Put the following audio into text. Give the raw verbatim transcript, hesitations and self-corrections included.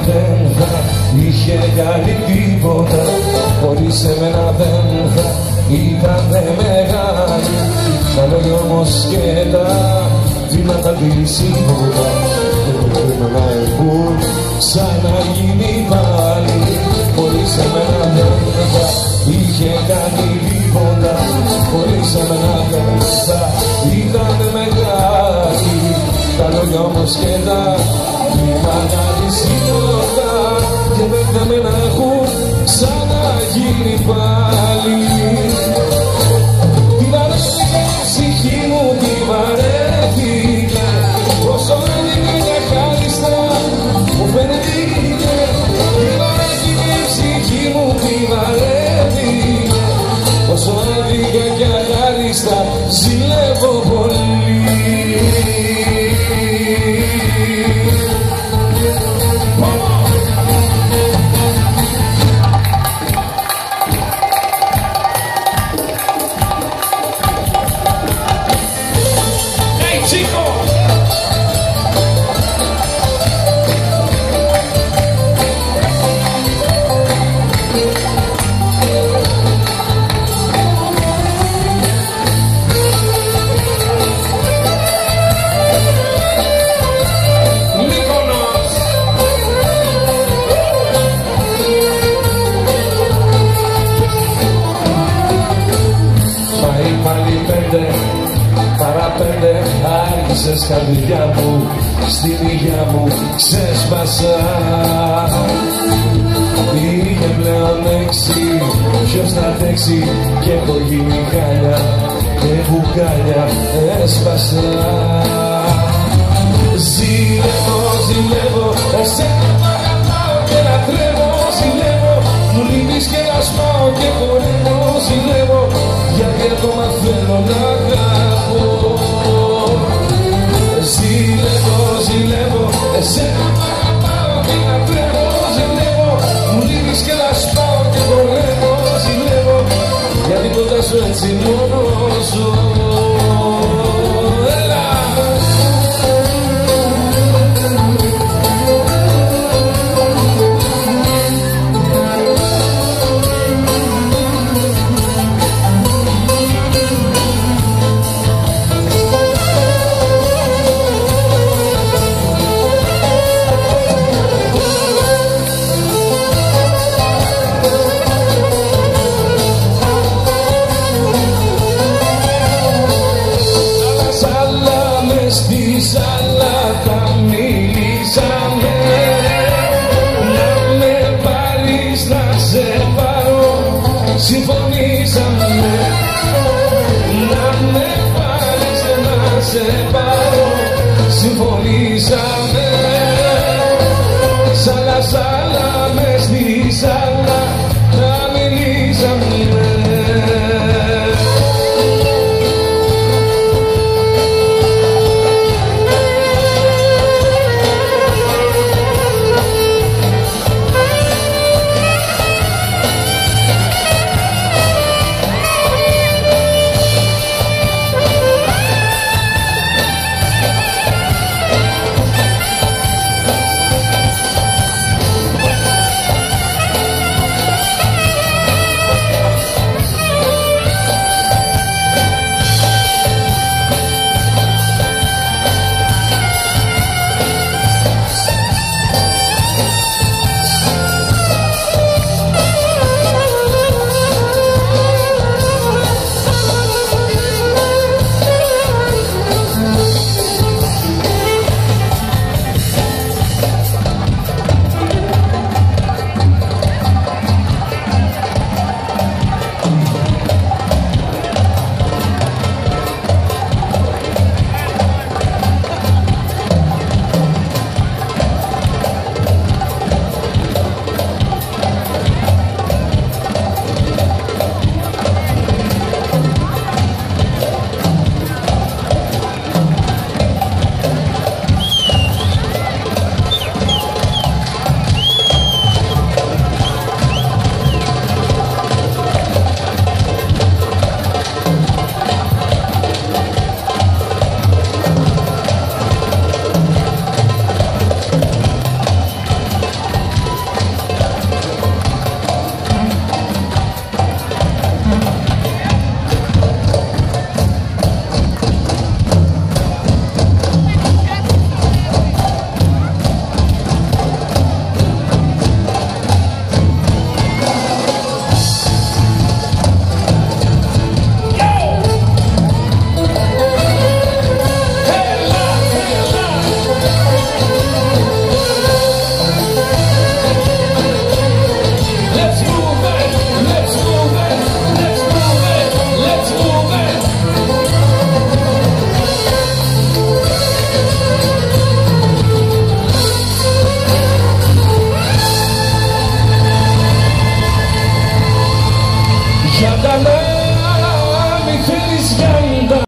δεν θα είχε κάνει τίποτα, χωρίς εμένα δεν θα ήτανε μεγάλη. Τα λόγια όμως και τα βήματα της σίγουρα δεν πρέπει να έχουν ξαναγίνει πάλι. Χωρίς εμένα δεν θα είχε κάνει τίποτα, χωρίς εμένα δεν θα ήτανε μεγάλη. Τα λόγια όμως και τα βήματα της σίγουρα και δεν πρέπει να έχουν ξαναγίνει πάλι. Τη βαρέθηκε η ψυχή μου, τη βαρέθηκε, όσο έδινε χάριστα μου φαινεται. Τη βαρέθηκε η ψυχή μου, τη βαρέθηκε, όσο έδινε και χάριστα ζηλεύω πολύ. Παραπέντε άρχισες καρδιά μου, στην υγειά μου ξέσπασα. Πήγε πλέον έξι, ποιος να αντέξει, κι έχω γίνει χάλια και μπουκάλια έσπασα. Ζηλεύω, ζηλεύω, εσένα μ' αγαπάω και λατρεύω. Ζηλεύω, μου λείπεις και ασπάω και χορεύω. Ζηλεύω, γιατί ακόμα θέλω να αγαπώ. Ζηλεύω, ζηλεύω, εσένα μ' αγαπάω και λατρεύω. Ζηλεύω, μου λείπεις και ασπάω και χορεύω. Ζηλεύω, γιατί κοντά σου έτσι μόνο ζω. Συμφωνήσαμε να με πάρεις και να σε πάρω. Συμφωνήσαμε σάλα σάλα μες στη σάλα να μιλήσαμε. Σαν τα